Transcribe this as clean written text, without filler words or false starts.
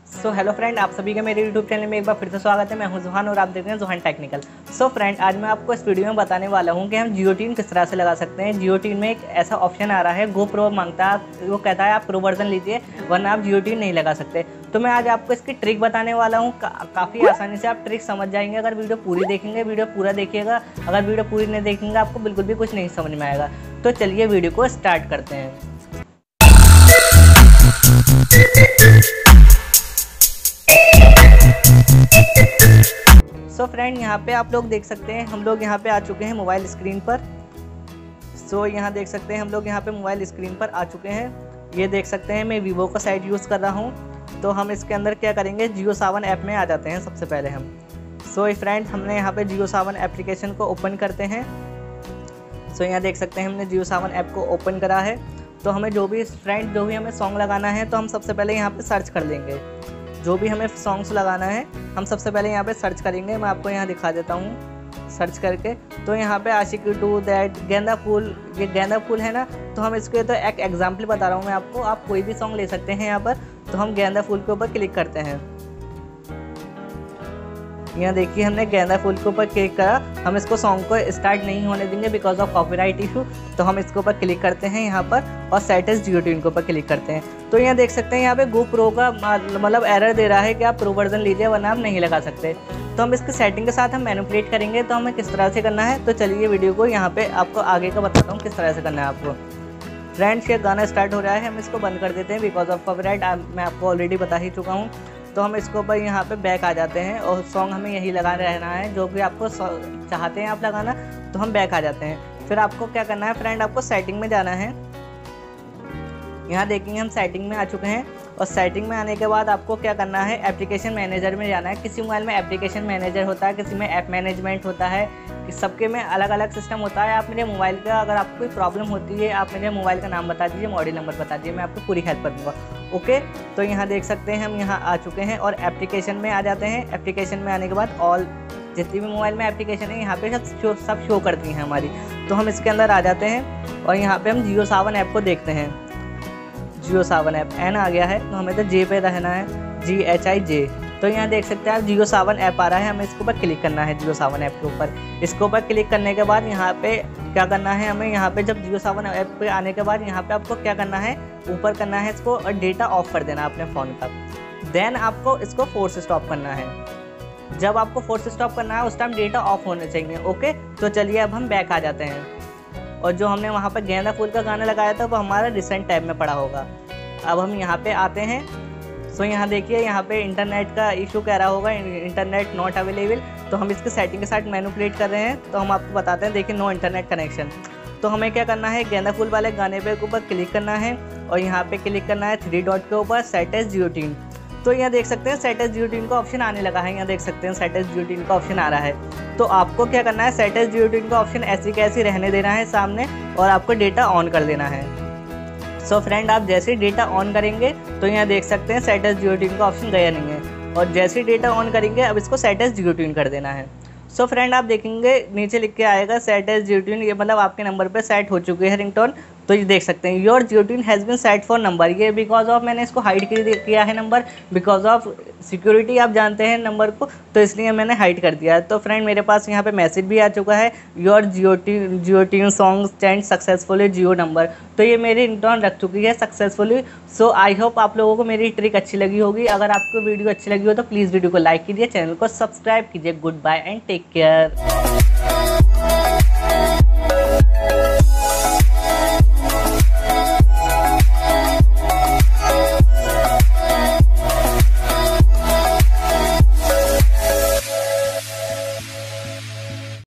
So hello friend, आप सभी का मेरे यूट्यूब चैनल में एक बार फिर से स्वागत है। मैं हूं जुहान और आप देख रहे हैं जुहान टेक्निकल। सो फ्रेंड, आज मैं आपको इस वीडियो में बताने वाला हूं कि हम जियो ट्यून किस तरह से लगा सकते हैं। जियो ट्यून में एक ऐसा ऑप्शन आ रहा है, गो प्रो मांगता है, वो कहता है आप प्रो वर्जन लीजिए वरना आप जियो ट्यून नहीं लगा सकते। तो मैं आज आपको इसकी ट्रिक बताने वाला हूँ। काफ़ी आसानी से आप ट्रिक समझ जाएंगे अगर वीडियो पूरी देखेंगे। वीडियो पूरा देखिएगा, अगर वीडियो पूरी नहीं देखेंगे आपको बिल्कुल भी कुछ नहीं समझ में आएगा। तो चलिए वीडियो को स्टार्ट करते हैं। सो फ्रेंड, यहाँ पे आप लोग देख सकते हैं हम लोग यहाँ पे आ चुके हैं मोबाइल स्क्रीन पर। सो यहाँ देख सकते हैं हम लोग यहाँ पे मोबाइल स्क्रीन पर आ चुके हैं। ये देख सकते हैं मैं वीवो का साइट यूज़ कर रहा हूँ। तो हम इसके अंदर क्या करेंगे, जियो सावन ऐप में आ जाते हैं सबसे पहले हम। सो फ्रेंड, हमने यहाँ पे जियो सावन एप्लीकेशन को ओपन करते हैं। सो यहाँ देख सकते हैं हमने जियो सावन ऐप को ओपन करा है। तो हमें जो भी हमें सॉन्ग लगाना है तो हम सबसे पहले यहाँ पे सर्च कर लेंगे। जो भी हमें सॉन्ग्स लगाना है हम सबसे पहले यहाँ पे सर्च करेंगे। मैं आपको यहाँ दिखा देता हूँ सर्च करके। तो यहाँ पे आशिकी टू, दैट, गेंदा फूल, ये गेंदा फूल है ना। तो हम इसके तो एक एग्जाम्पल बता रहा हूँ मैं आपको, आप कोई भी सॉन्ग ले सकते हैं यहाँ पर। तो हम गेंदा फूल के ऊपर क्लिक करते हैं। यहाँ देखिए हमने गेंदा फूल के ऊपर क्लिक करा। हम इसको सॉन्ग को स्टार्ट नहीं होने देंगे बिकॉज ऑफ कॉपीराइट इशू। तो हम इसके ऊपर क्लिक करते हैं यहाँ पर और सेट एज जियो ट्यून के ऊपर क्लिक करते हैं। तो यहाँ देख सकते हैं यहाँ पे गो प्रो का मतलब एरर दे रहा है कि आप प्रो वर्जन लीजिए वरना आप नहीं लगा सकते। तो हम इसकी सेटिंग के साथ हम मैनिपुलेट करेंगे। तो हमें किस तरह से करना है, तो चलिए वीडियो को यहाँ पे आपको आगे का बताता हूँ किस तरह से करना है आपको। फ्रेंड्स, ये गाना स्टार्ट हो रहा है, हम इसको बंद कर देते हैं बिकॉज ऑफ कॉपीराइट। मैं आपको ऑलरेडी बता ही चुका हूँ। तो हम इसके ऊपर यहाँ पे बैक आ जाते हैं और सॉन्ग हमें यही लगा रहना है जो भी आपको चाहते हैं आप लगाना। तो हम बैक आ जाते हैं। फिर आपको क्या करना है फ्रेंड, आपको सेटिंग में जाना है। यहाँ देखेंगे हम सेटिंग में आ चुके हैं और सेटिंग में आने के बाद आपको क्या करना है, एप्लीकेशन मैनेजर में जाना है। किसी मोबाइल में एप्लीकेशन मैनेजर होता है, किसी में ऐप मैनेजमेंट होता है, सबके में अलग अलग सिस्टम होता है। आप मेरे मोबाइल का अगर आपको कोई प्रॉब्लम होती है आप मेरे मोबाइल का नाम बता दीजिए, मॉडल नंबर बता दीजिए, मैं आपको पूरी हेल्प कर दूँगा। ओके, तो यहाँ देख सकते हैं हम यहाँ आ चुके हैं और एप्लीकेशन में आ जाते हैं। एप्लीकेशन में आने के बाद ऑल जितनी भी मोबाइल में एप्लीकेशन है यहाँ पे सब शो करती हैं हमारी। तो हम इसके अंदर आ जाते हैं और यहाँ पे हम जियो सावन ऐप को देखते हैं। जियो सावन ऐप एन आ गया है तो हमें तो जे पे रहना है, GHIJ। तो यहाँ देख सकते हैं आप जियो सावन ऐप आ रहा है, हमें इसके ऊपर क्लिक करना है। जियो सावन ऐप के ऊपर इसके ऊपर क्लिक करने के बाद यहाँ पे क्या करना है हमें, यहाँ पे जब जियो सावन ऐप पे आने के बाद यहाँ पे आपको क्या करना है, ऊपर करना है इसको और डेटा ऑफ कर देना अपने फ़ोन का। देन आपको इसको फोर्स स्टॉप करना है। जब आपको फोर्स स्टॉप करना है उस टाइम डेटा ऑफ होने चाहिए। ओके, तो चलिए अब हम बैक आ जाते हैं और जो हमने वहाँ पर गेंदा फूल का गाना लगाया था वो हमारा रिसेंट टैब में पड़ा होगा। अब हम यहाँ पे आते हैं। सो यहाँ देखिए यहाँ पे इंटरनेट का इशू कह रहा होगा, इंटरनेट नॉट अवेलेबल। तो हम इसके सेटिंग के साथ मैनिपुलेट कर रहे हैं। तो हम आपको बताते हैं, देखिए नो इंटरनेट कनेक्शन। तो हमें क्या करना है, गेंदा फूल वाले गाने पे ऊपर क्लिक करना है और यहाँ पे क्लिक करना है 3 डॉट के ऊपर सेट एज जियो ट्यून। तो यहाँ देख सकते हैं सेट एज जियो ट्यून का ऑप्शन आने लगा है। यहाँ देख सकते हैं सेट एज जियो ट्यून का ऑप्शन आ रहा है। तो आपको क्या करना है, सेट एज जियो ट्यून का ऑप्शन ऐसी कैसी रहने देना है सामने और आपको डेटा ऑन कर देना है। सो फ्रेंड, आप जैसे ही डेटा ऑन करेंगे तो यहाँ देख सकते हैं सेट एज जियो ट्यून का ऑप्शन गया नहीं है और जैसे ही डेटा ऑन करेंगे अब इसको सेट एज जियो ट्यून कर देना है। सो फ्रेंड, आप देखेंगे नीचे लिख के आएगा सेट एज जियो ट्यून, ये मतलब आपके नंबर पे सेट हो चुकी है रिंगटोन। तो ये देख सकते हैं your Jio tune has been set for number. ये बिकॉज ऑफ मैंने इसको हाइड किया है नंबर, बिकॉज ऑफ सिक्योरिटी आप जानते हैं नंबर को, तो इसलिए मैंने हाइड कर दिया है। तो फ्रेंड, मेरे पास यहाँ पे मैसेज भी आ चुका है, your Jio tune songs change successfully Jio number. तो ये मेरी रिंगटोन रख चुकी है सक्सेसफुली। सो आई होप आप लोगों को मेरी ट्रिक अच्छी लगी होगी। अगर आपको वीडियो अच्छी लगी हो तो प्लीज़ वीडियो को लाइक कीजिए, चैनल को सब्सक्राइब कीजिए। Good bye and take care.